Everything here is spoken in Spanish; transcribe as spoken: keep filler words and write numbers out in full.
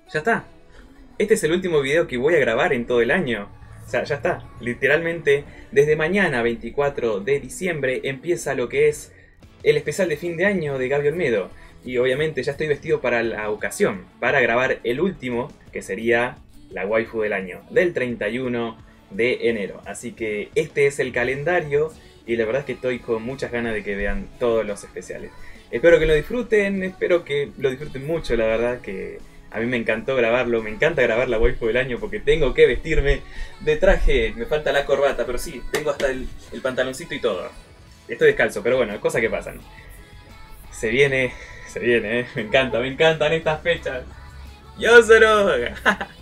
Ya está. Este es el último video que voy a grabar en todo el año. O sea, ya está. Literalmente, desde mañana, veinticuatro de diciembre, empieza lo que es el especial de fin de año de Gaby Olmedo. Y obviamente ya estoy vestido para la ocasión, para grabar el último, que sería la waifu del año, del treinta y uno de enero. Así que este es el calendario y la verdad es que estoy con muchas ganas de que vean todos los especiales. Espero que lo disfruten, espero que lo disfruten mucho, la verdad que a mí me encantó grabarlo, me encanta grabar la waifu del año porque tengo que vestirme de traje, me falta la corbata, pero sí, tengo hasta el, el pantaloncito y todo. Estoy descalzo, pero bueno, cosas que pasan. Se viene, se viene, ¿eh? Me encanta, me encantan estas fechas. ¡Yo solo!